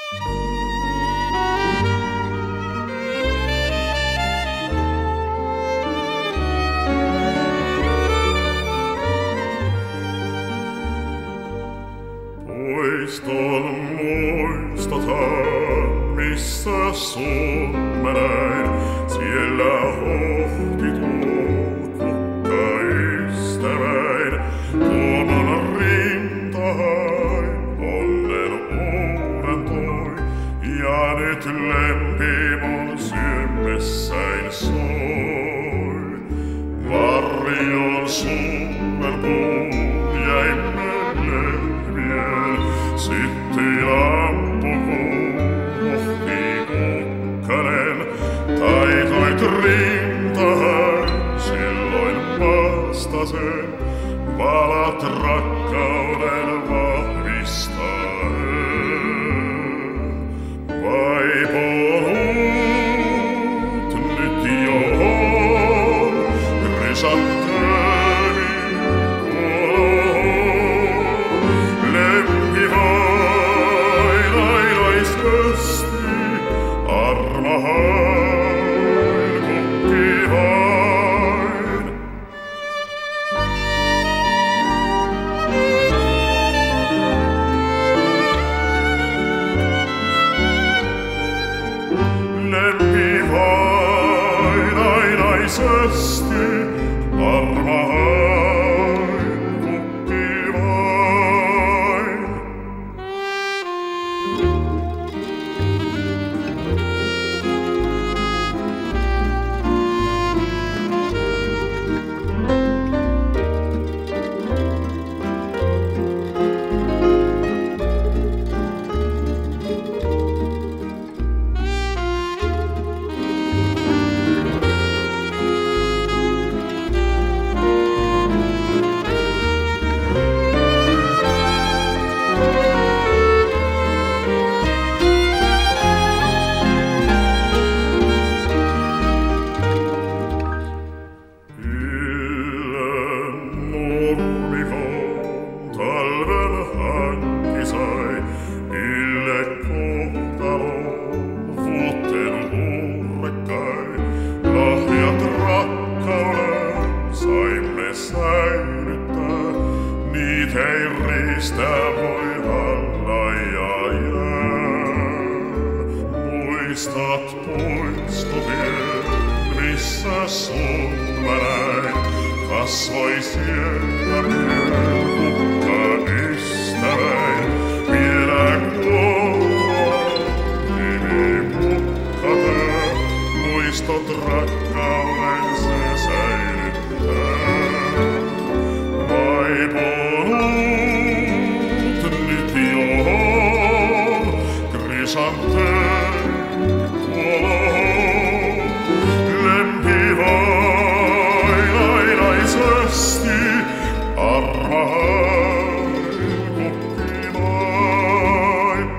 Muistathan, missä sun mä näin, siellä hohti tuo kukkaystäväin. Tuomon rintahain onnen uuden toi, ja nyt lempi mun sydämessäin soi. Varjon summen puun jäi vielä. Sitten ampukuu ohti kukkanen, taitoit rintahan silloin vastasen, valat rakkauden vahvistaen. Vaipunut nyt jo on krysanteemi kuolon. Lempi vain ainaisesti, armahain kukki vain. Lempi vain ainaisesti, armahain kukki vain. Hei riistä voi alla ja jää. Muistat puistuvien, missä sun mä näin. Kasvoi siellä kukka ystäväin. Vielä kuoltua nimi mukkatää. Muistot rakkauden se säilyttää. Vaipunut nyt jo on krysanteemi kuolon. Lempi vain ainaisesti, armahain kukki vain.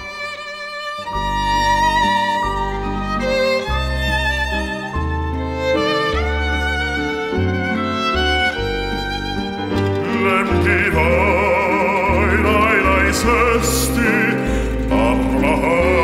Lempi vain ainaisesti, armahain.